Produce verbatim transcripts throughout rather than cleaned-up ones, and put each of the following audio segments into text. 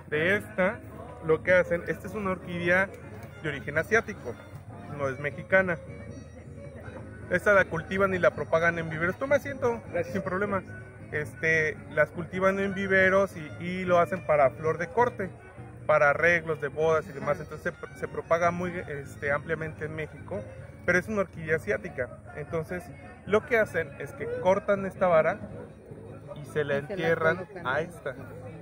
De esta, lo que hacen, esta es una orquídea de origen asiático, no es mexicana. Esta la cultivan y la propagan en viveros. Toma asiento, sin problema. Este, las cultivan en viveros y, y lo hacen para flor de corte, para arreglos de bodas y demás. Entonces se, se propaga muy este, ampliamente en México, pero es una orquídea asiática. Entonces lo que hacen es que cortan esta vara y se la entierran a esta.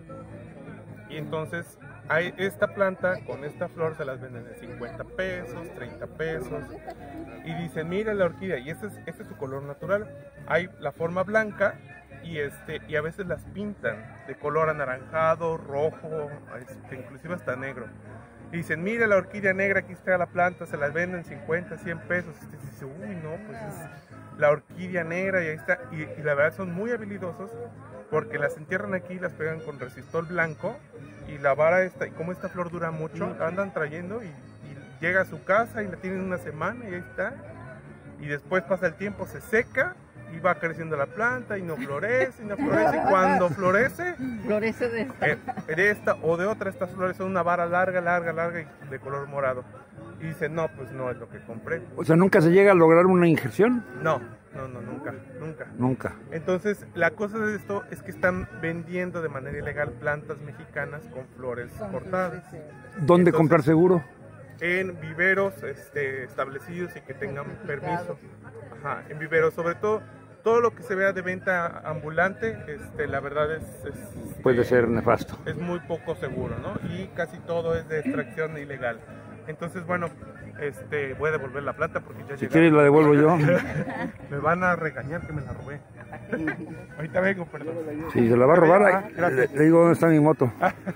Y entonces hay esta planta con esta flor se las venden en cincuenta pesos, treinta pesos. Y dicen, mira la orquídea, y este es, este es su color natural. Hay la forma blanca y, este, y a veces las pintan de color anaranjado, rojo, este, inclusive hasta negro. Y dicen, mira la orquídea negra, aquí está la planta, se las venden cincuenta, cien pesos. Y usted dice, uy, no, pues es la orquídea negra y ahí está. Y, y la verdad son muy habilidosos porque las entierran aquí, las pegan con resistol blanco y la vara esta, y como esta flor dura mucho, la andan trayendo y, y llega a su casa y la tienen una semana y ahí está. Y después pasa el tiempo, se seca y va creciendo la planta y no florece, y no florece. Y cuando florece, florece de esta. Eh, de esta o de otra, estas flores son una vara larga, larga, larga y de color morado. Y dice, no, pues no es lo que compré. O sea, ¿nunca se llega a lograr una injerción? No, no, no, nunca, nunca. Nunca. Entonces, la cosa de esto es que están vendiendo de manera ilegal plantas mexicanas con flores cortadas. ¿Dónde Entonces, comprar seguro? En viveros este, establecidos y que tengan permiso. Ajá, en viveros, sobre todo, todo lo que se vea de venta ambulante, este, la verdad es, es puede eh, ser nefasto. Es muy poco seguro, ¿no? Y casi todo es de extracción ilegal. Entonces, bueno, este, voy a devolver la planta porque ya Si quieres la devuelvo yo. Me van a regañar que me la robé. Ahorita vengo, perdón. Si se la va a robar, Ah, le, le digo dónde está mi moto.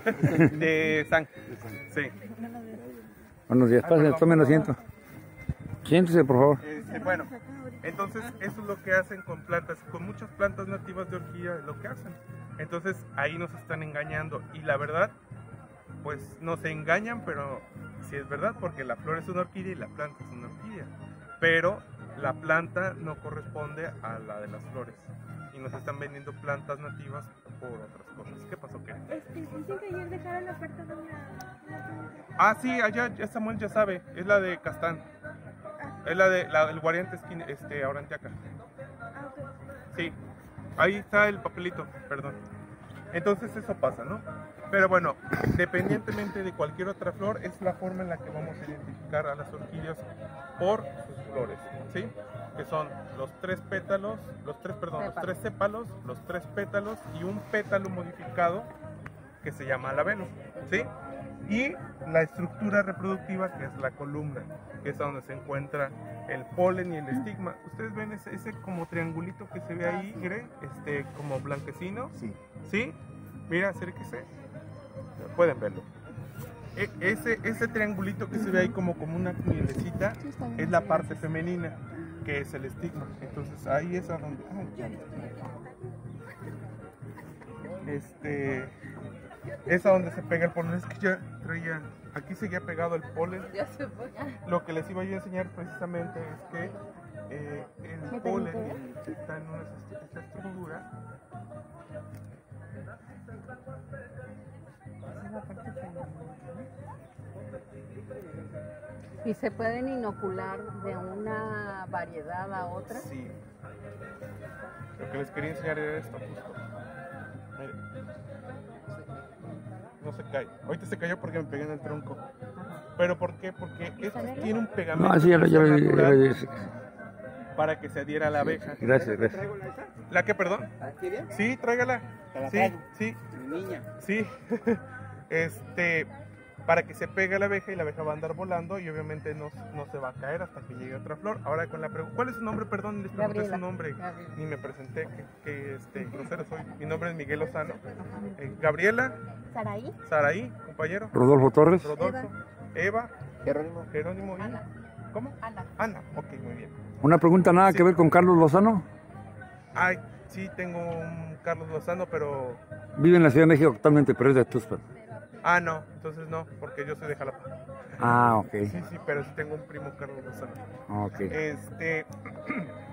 De San. Sí. Buenos días, pasen, tomen asiento. Siéntese, por favor. Este, bueno, entonces eso es lo que hacen con plantas, con muchas plantas nativas de orquídea, es lo que hacen. Entonces ahí nos están engañando y la verdad, pues nos engañan, pero sí es verdad, porque la flor es una orquídea y la planta es una orquídea. Pero la planta no corresponde a la de las flores y nos están vendiendo plantas nativas por otras cosas. ¿Qué pasó, qué? Este, dicen que ayer dejaron la oferta de una... Ah, sí, allá ya Samuel ya sabe, es la de Castán. Es la de la, el Guariante esquina, este, Aurantiaca. Sí, ahí está el papelito, perdón. Entonces eso pasa, ¿no? Pero bueno, independientemente de cualquier otra flor, es la forma en la que vamos a identificar a las orquídeas por sus flores, ¿sí? Que son los tres pétalos, los tres, perdón, los tres sépalos, los tres pétalos y un pétalo modificado que se llama labelo, ¿sí? Y la estructura reproductiva, que es la columna, que es donde se encuentra el polen y el estigma. Ustedes ven ese, ese como triangulito que se ve ahí, Gre, este, como blanquecino. Sí. ¿Sí? Mira, acérquese. Pueden verlo. E ese, ese triangulito que se ve ahí como, como una mielecita es la parte femenina, que es el estigma. Entonces ahí es a donde... Este... Es a donde se pega el polen. Es que ya traía... Aquí seguía pegado el polen. Lo que les iba yo a enseñar precisamente es que eh, el polen está en una, esta estructura. ¿Y se pueden inocular de una variedad a otra? Sí. Lo que les quería enseñar era esto justo. Miren. No se cae. Ahorita se cayó porque me pegué en el tronco. ¿Pero por qué? Porque esto tiene un pegamento No, sí, ya lo, ya lo, ya lo, ya lo, para que se adhiera a la abeja. Gracias, gracias. ¿La qué, perdón? Sí, tráigala. Sí, sí. Mi niña. Sí. Este, para que se pegue a la abeja y la abeja va a andar volando y obviamente no, no se va a caer hasta que llegue otra flor. Ahora con la pregunta, ¿cuál es su nombre? Perdón, les pregunté su nombre. Gabriela. Ni me presenté, que, que este, grosero soy. Mi nombre es Miguel Lozano. Eh, Gabriela. Saraí. Saraí, compañero. Rodolfo Torres. Rodolfo. Eva. Jerónimo. Jerónimo y... Ana. ¿Cómo? Ana. Ana, ok, muy bien. Una pregunta nada Sí. que ver con Carlos Lozano. Ay, sí, tengo un Carlos Lozano, pero... Vive en la Ciudad de México actualmente, pero es de Tuxpan. Ah, no, entonces no, porque yo soy de Jalapa. Ah, ok. Sí, sí, pero sí tengo un primo Carlos Lozano. Ok. Este,